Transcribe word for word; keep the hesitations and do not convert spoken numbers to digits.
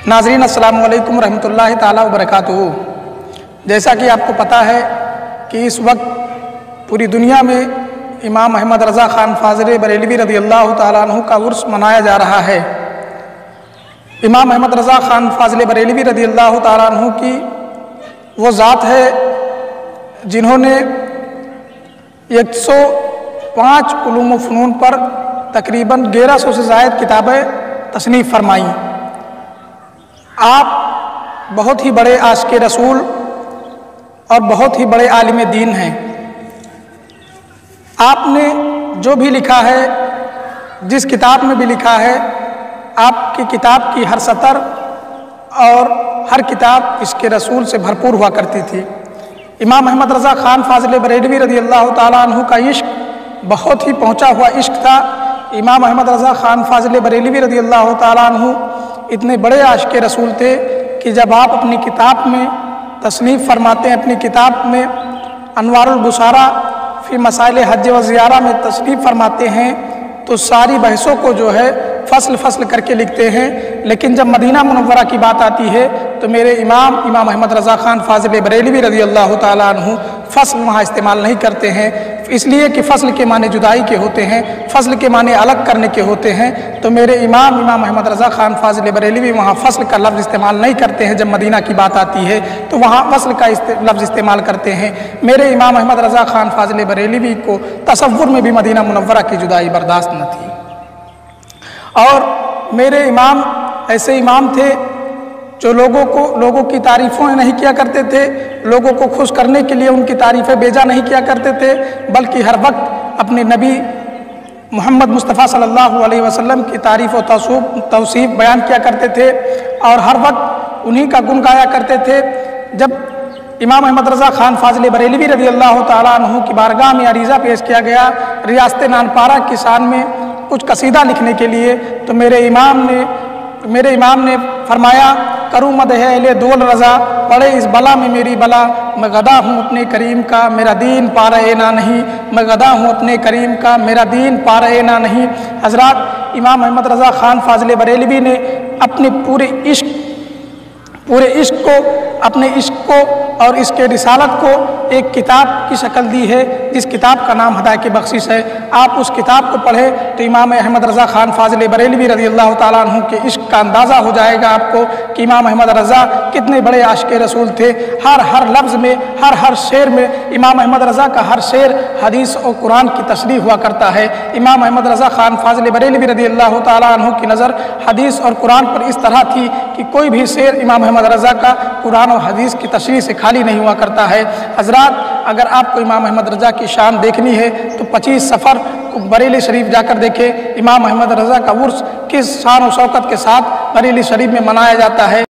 नाज़रीन अस्सलामु अलैकुम रहमतुल्लाहि ताला व बरकातुहू। जैसा कि आपको पता है कि इस वक्त पूरी दुनिया में इमाम अहमद रज़ा ख़ान फ़ाज़िल बरेलवी रज़ी अल्लाह ताला अन्हु का उर्स मनाया जा रहा है। इमाम अहमद रज़ा ख़ान फ़ाज़िल बरेलवी रज़ी अल्लाह ताला अन्हु की वो ज़ात है जिन्होंने एक सौ पाँच उलूम व फ़नून पर तकरीबन ग्यारह सौ से ज़ायद किताबें तसनीफ़ फरमाई। आप बहुत ही बड़े आशिक़ रसूल और बहुत ही बड़े आलिम दीन हैं। आपने जो भी लिखा है, जिस किताब में भी लिखा है, आपकी किताब की हर सतर और हर किताब इश्क़ रसूल से भरपूर हुआ करती थी। इमाम अहमद रज़ा ख़ान फ़ाज़िल बरेलवी रज़ी अल्लाह ताला अन्हु का इश्क बहुत ही पहुँचा हुआ इश्क था। इमाम अहमद रज़ा ख़ान फ़ाज़िल बरेलवी रज़ी अल्लाह ताला अन्हु इतने बड़े आशिक़ रसूल थे कि जब आप अपनी किताब में तसनीफ़ फरमाते हैं, अपनी किताब में अनवारुल बुसारा फ़ी मसाइल हज व ज़ियारा में तसनीफ़ फरमाते हैं तो सारी बहसों को जो है फ़सल फ़सल करके लिखते हैं। लेकिन जब मदीना मुनव्वरा की बात आती है तो मेरे इमाम इमाम अहमद रज़ा ख़ान फ़ाज़िल बरेलवी रज़ी अल्लाह ताला अन्हु फ़सल वहाँ इस्तेमाल नहीं करते हैं, इसलिए कि फ़सल के माने जुदाई के होते हैं, फ़सल के माने अलग करने के होते हैं। तो मेरे इमाम इमाम अहमद रज़ा ख़ान फ़ाज़िल बरेलवी वहाँ फ़सल का लफ्ज़ इस्तेमाल नहीं करते हैं। जब मदीना की बात आती है तो वहाँ फ़सल का लफ्ज़ इस्तेमाल करते हैं। मेरे इमाम अहमद रज़ा ख़ान फ़ाज़िल बरेलवी को तसव्वुर में भी मदीना मुनव्वरा की जुदाई बर्दाश्त न थी। और मेरे इमाम ऐसे इमाम थे जो लोगों को लोगों की तारीफ़ों नहीं किया करते थे, लोगों को खुश करने के लिए उनकी तारीफ़ें बेजा नहीं किया करते थे, बल्कि हर वक्त अपने नबी मोहम्मद मुस्तफ़ा सल्लल्लाहु अलैहि वसल्लम की तारीफ़ और तौसीफ़ बयान किया करते थे और हर वक्त उन्हीं का गुण गाया करते थे। जब इमाम अहमद रज़ा ख़ान फ़ाज़िल बरेलवी रज़ी अल्लाह ताला अन्हु की बारगाह में अरीज़ा पेश किया गया रियासत नानपारा की शान में कुछ कसीदा लिखने के लिए, तो मेरे इमाम ने मेरे इमाम ने फरमाया, करूँ मद है अहले दोल रज़ा, पड़े इस बला में मेरी बला, मैं गदा हूँ अपने करीम का मेरा दीन पा रहे ना नहीं, मैं गदा हूँ अपने करीम का मेरा दीन पा रहे ना नहीं। हज़रात, इमाम अहमद रज़ा ख़ान फ़ाज़िल बरेलवी ने अपने पूरे इश्क पूरे इश्क को अपने इश्क को और इसके रिसालत को एक किताब की शक्ल दी है, जिस किताब का नाम हिदायत की बख्शिश है। आप उस किताब को पढ़ें तो इमाम अहमद रज़ा ख़ान फ़ाज़िल बरेलवी रज़ी अल्लाह ताला अन्हु के इश्क का अंदाज़ा हो जाएगा आपको कि इमाम अहमद रज़ा कितने बड़े आशिक़ रसूल थे। हर हर लफ्ज़ में, हर हर शेर में इमाम अहमद रज़ा का हर शेर हदीस और कुरान की तशरीह हुआ करता है। इमाम अहमद रज़ा ख़ान फ़ाज़िल बरेलवी रज़ी अल्लाह ताला अन्हु की नज़र हदीस और कुरान पर इस तरह थी कि कोई भी शेर इमाम अहमद रज़ा का कुरान और हदीस की तशरीह से खाली नहीं हुआ करता है। हज़रात, अगर आपको इमाम अहमद रज़ा की शान देखनी है तो पच्चीस सफ़र को बरेली शरीफ जाकर देखें। इमाम अहमद रज़ा का उर्स किस शान और शौकत के साथ बरेली शरीफ में मनाया जाता है।